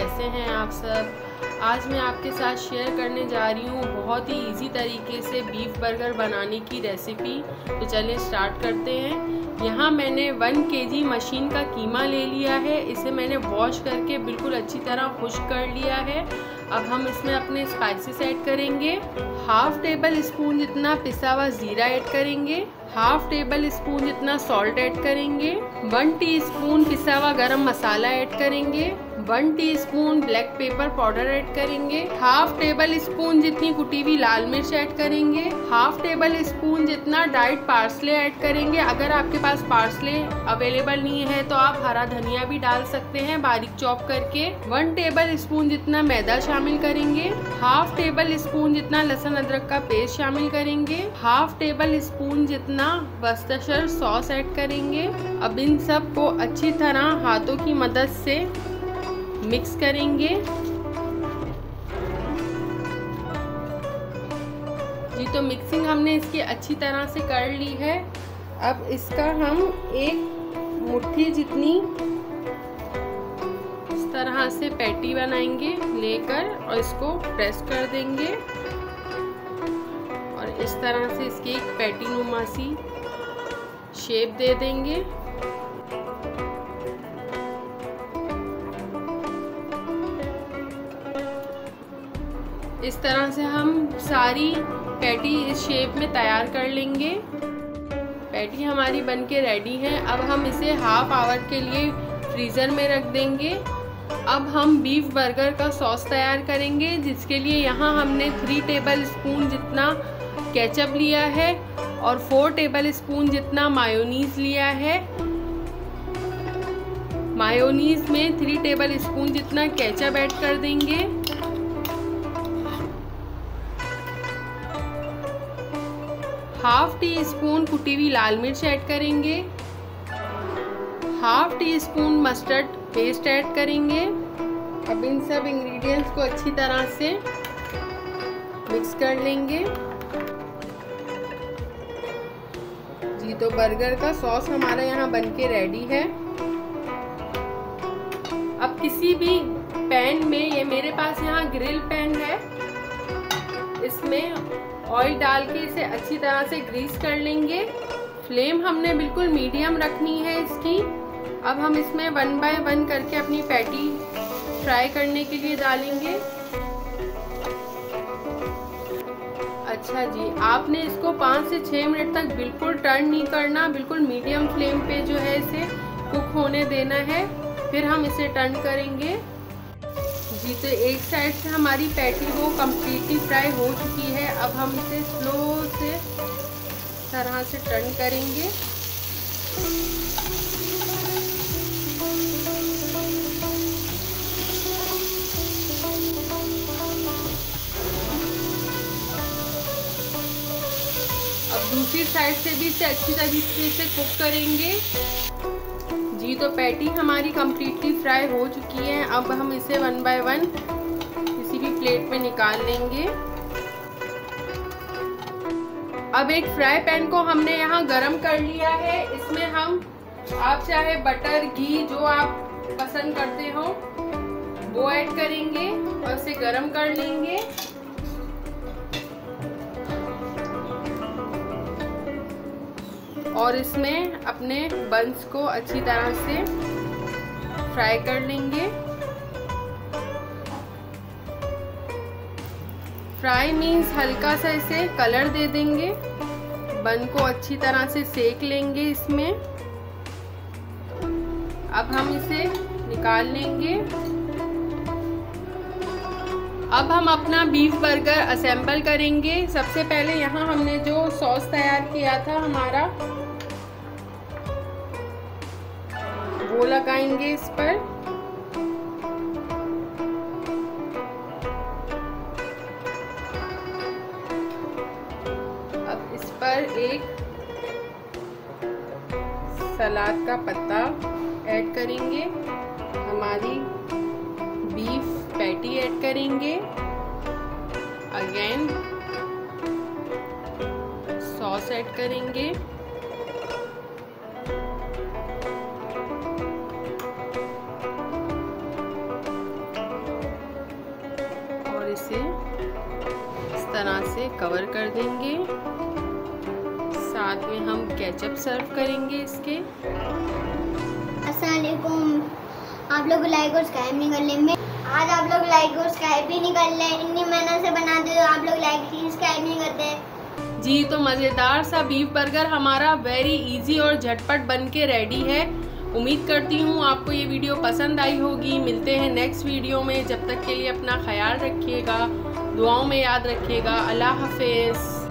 कैसे हैं आप सब। आज मैं आपके साथ शेयर करने जा रही हूँ बहुत ही इजी तरीके से बीफ बर्गर बनाने की रेसिपी। तो चलिए स्टार्ट करते हैं। यहाँ मैंने 1 kg मशीन का कीमा ले लिया है। इसे मैंने वॉश करके बिल्कुल अच्छी तरह खुश्क कर लिया है। अब हम इसमें अपने स्पाइसेस ऐड करेंगे। हाफ टेबल स्पून जितना पिसा हुआ जीरा ऐड करेंगे। हाफ टेबल स्पून जितना सॉल्ट ऐड करेंगे। 1 टीस्पून पिसा हुआ गरम मसाला ऐड करेंगे। 1 teaspoon black pepper powder add करेंगे। हाफ टेबल स्पून जितनी कुटी हुई लाल मिर्च ऐड करेंगे। हाफ टेबल स्पून जितना ड्राइड पार्सले ऐड करेंगे। अगर आपके पास पार्सले अवेलेबल नहीं है तो आप हरा धनिया भी डाल सकते हैं बारीक चॉप करके। 1 टेबल स्पून जितना मैदा शामिल करेंगे। हाफ टेबल स्पून जितना लहसुन अदरक का पेस्ट शामिल करेंगे। हाफ टेबल स्पून जितना वर्सेस्टर सॉस ऐड करेंगे। अब इन सब को अच्छी तरह हाथों की मदद से मिक्स करेंगे। जी तो मिक्सिंग हमने इसकी अच्छी तरह से कर ली है। अब इसका हम एक मुट्ठी जितनी इस तरह से पैटी बनाएंगे लेकर और इसको प्रेस कर देंगे और इस तरह से इसकी एक पैटी नुमा सी शेप दे देंगे। इस तरह से हम सारी पैटी इस शेप में तैयार कर लेंगे। पैटी हमारी बनके रेडी है। अब हम इसे हाफ आवर के लिए फ्रीज़र में रख देंगे। अब हम बीफ बर्गर का सॉस तैयार करेंगे, जिसके लिए यहाँ हमने 3 टेबल स्पून जितना केचप लिया है और 4 टेबल स्पून जितना मायोनीज लिया है। मायोनीज में 3 टेबल स्पून जितना केचप ऐड कर देंगे। हाफ टी स्पून कुटी हुई लाल मिर्च ऐड करेंगे। Half teaspoon mustard paste add करेंगे। अब इन सब इंग्रेडिएंट्स को अच्छी तरह से मिक्स कर लेंगे। जी तो बर्गर का सॉस हमारा यहाँ बनके रेडी है। अब किसी भी पैन में, ये मेरे पास यहाँ ग्रिल पैन है, इसमें ऑयल डाल के इसे अच्छी तरह से ग्रीस कर लेंगे। फ्लेम हमने बिल्कुल मीडियम रखनी है इसकी। अब हम इसमें 1 बाय 1 करके अपनी पैटी फ्राई करने के लिए डालेंगे। अच्छा जी, आपने इसको 5 से 6 मिनट तक बिल्कुल टर्न नहीं करना, बिल्कुल मीडियम फ्लेम पे जो है इसे कुक होने देना है। फिर हम इसे टर्न करेंगे। जी तो एक साइड से हमारी पैटी वो कम्प्लीटली फ्राई हो चुकी है। अब हम इसे स्लो से तरह से टर्न करेंगे। अब दूसरी साइड से भी इसे अच्छी तरीके से कुक करेंगे। जी तो पैटी हमारी कम्प्लीटली फ्राई हो चुकी है। अब हम इसे 1 बाय 1 किसी भी प्लेट में निकाल लेंगे। अब एक फ्राई पैन को हमने यहाँ गरम कर लिया है। इसमें हम, आप चाहे बटर घी जो आप पसंद करते हो वो ऐड करेंगे और इसे गरम कर लेंगे। और इसमें अपने बंस को अच्छी तरह से फ्राई कर लेंगे। फ्राई मीन्स हल्का सा इसे कलर दे देंगे। बन को अच्छी तरह से सेक लेंगे इसमें। अब हम इसे निकाल लेंगे। अब हम अपना बीफ बर्गर असेंबल करेंगे। सबसे पहले यहाँ हमने जो सॉस तैयार किया था हमारा, वो लगाएंगे इस पर। अब इस पर एक सलाद का पत्ता ऐड करेंगे। हमारी बीफ पैटी ऐड करेंगे। अगेन सॉस ऐड करेंगे। तरह से कवर कर देंगे। साथ में हम केचप सर्व करेंगे इसके। अस्सलाम वालेकुम। आप लोग लाइक और सब्सक्राइब नहीं कर ले। आज आप लोग लाइक और सब्सक्राइब भी नहीं कर ले। इतनी मेहनत से बनाते हो आप लोग लाइक सब्सक्राइब नहीं करते जी। तो मज़ेदार सा बीफ बर्गर हमारा वेरी इजी और झटपट बन के रेडी है। उम्मीद करती हूँ आपको ये वीडियो पसंद आई होगी। मिलते हैं नेक्स्ट वीडियो में। जब तक के लिए अपना ख्याल रखिएगा, दुआओं में याद रखिएगा। अल्लाह हाफिज़।